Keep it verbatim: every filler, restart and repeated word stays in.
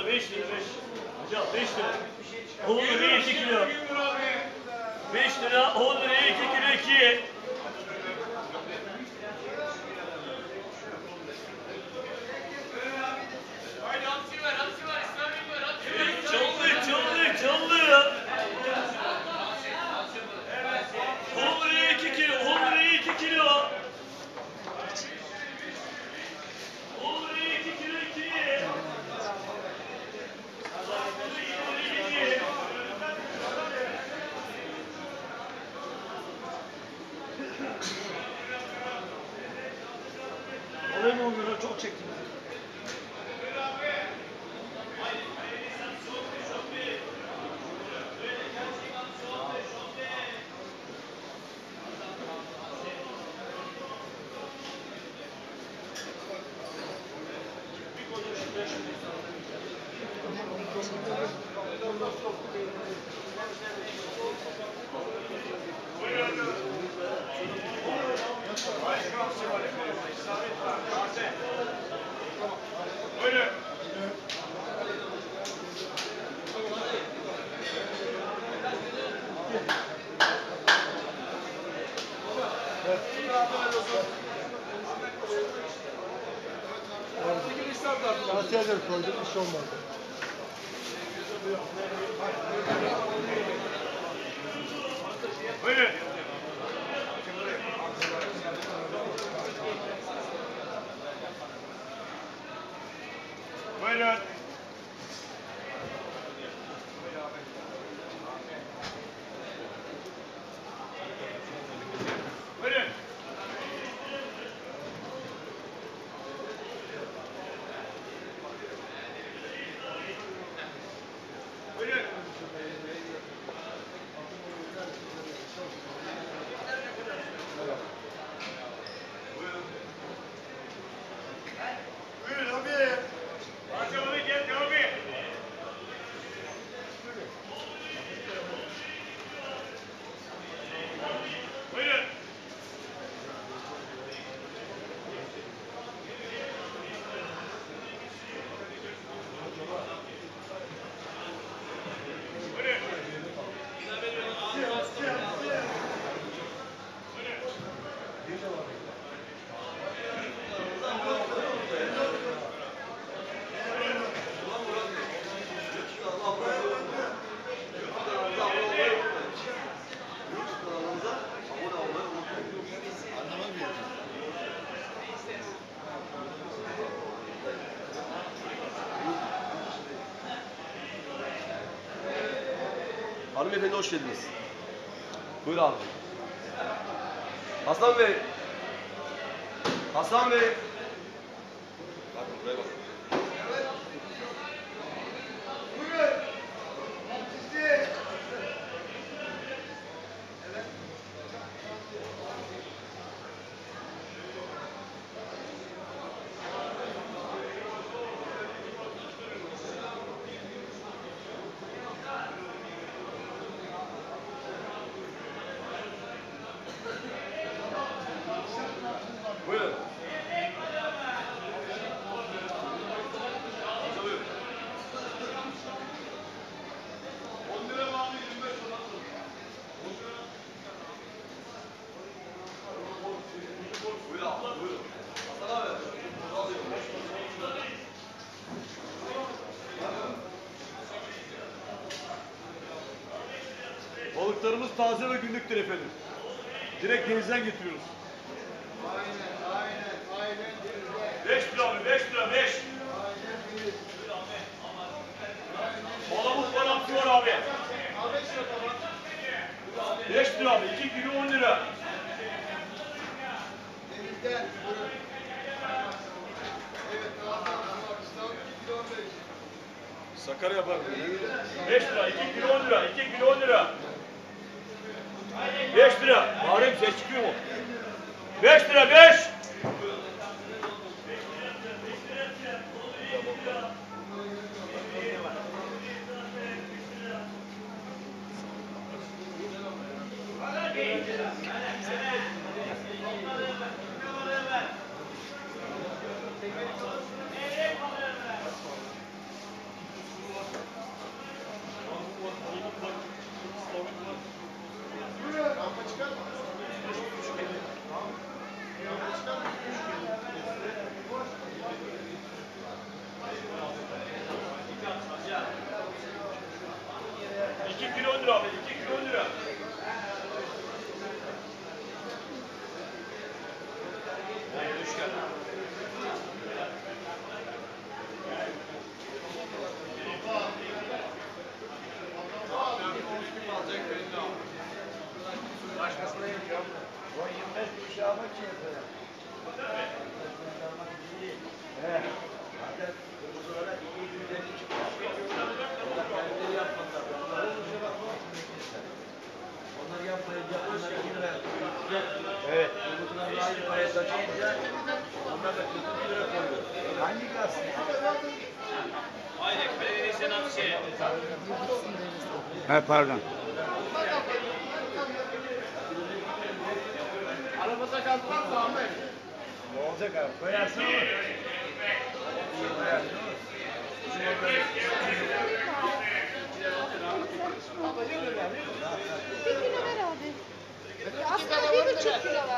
beş lira beş. Hocam beş lira. on liraya iki kilo. beş lira on liraya iki kilo iki. Çaldı çaldı çaldı. on liraya iki kilo. on liraya iki kilo. on liraya iki kilo iki. Olayım on lira çok çektim. Buyurun. Kasiyeler koyduk, iş olmadı. Buyurun. Buyurun. Buyurun. Buyurun. Buyurun abi. Malzemeyi gel abi. Buyurun. Hanımefendi hoş geldiniz. Buyur abi. Hasan Bey. Hasan Bey. Bakın buraya bak. Buyurun. Balıklarımız taze ve günlüktür efendim. Direkt denizden getiriyoruz. Aynen, aynen, aynen. beş lira abi, beş lira, beş. Palamut var, hamsi var abi. beş lira abi, iki kilo on lira. Denizden. Evet, tamam. iki kilo on beş. Sakarya yapar. beş lira, iki kilo on lira, iki kilo on lira. beş lira. Muharrem ses çıkıyor mu? beş lira, beş. lira abi. iki kilo on lira. Hayırlı işler. Evet. Hangi gazete? Haydi Karadeniz Nafsi. He pardon. Arabada kalkmaz mı Ahmet? Ne olacak abi? Koyarsın ama. Bir kilo ver abi. Aslında bir buçuk kilo var.